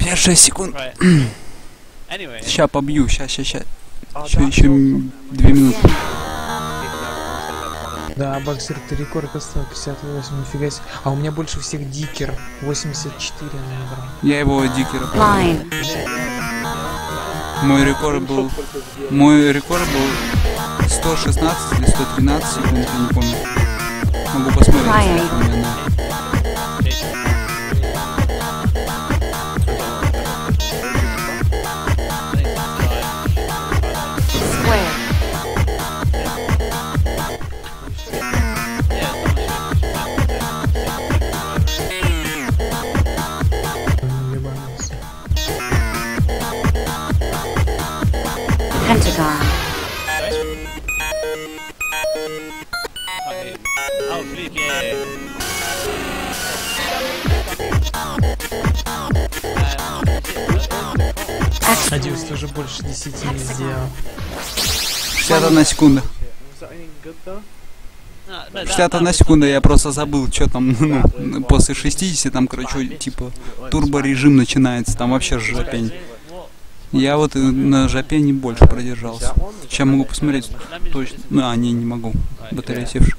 5-6 секунд. Сейчас побью, сейчас. Еще 2 минуты. Да, Боксер, ты рекорд поставил 58, нифига себе. А у меня больше всех Дикер, 84 набрал. Я его Дикера. Мой рекорд был 116 или 113 секунд, я не помню. Могу посмотреть, сколько у меня на... Pentagon. Надеюсь, ты уже больше 10 не сделал. 61 секунда. 61 секунда, я просто забыл, что там, ну, после 60 там, короче, типа, турборежим начинается, там вообще жопень. Я вот на жопе не больше продержался. Сейчас могу посмотреть точно. Не могу. Батарея севшая.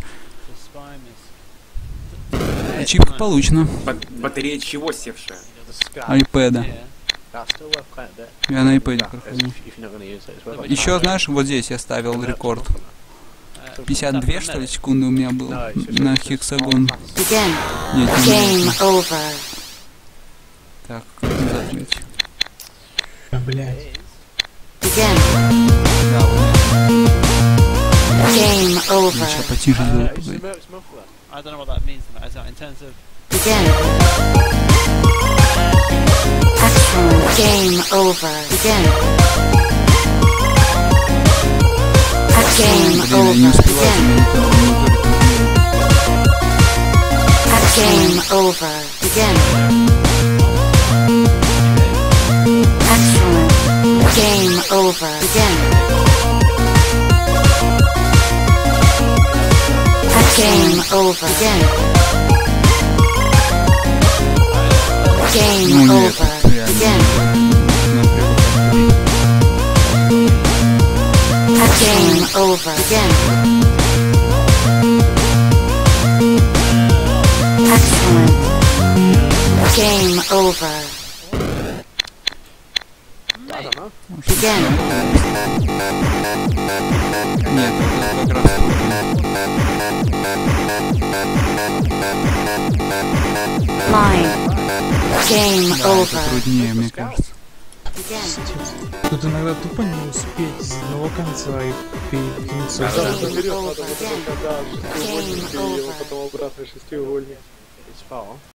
Ачивка получена. Батарея чего севшая? Айпэда. Я на айпэде прохожу. Еще, знаешь, вот здесь я ставил рекорд. 52, что ли, секунды у меня было на хексагон. Нет, так, закрыть. Блять. Да, вот. Сейчас потише сделаю, погоди. Game over. Begin. Game over. Game over. Begin. Excellent. Game over. Begin. Game over. Begin. Game over. Begin. Game over. Begin. Excellent. Game over. Begin. Нет, это как раз... Line. Game over. Это труднее, мне кажется. Тут иногда тупо не успеть с одного конца и перекинуться. Да, когда шестиугольник, и его потом обратно шестиугольник.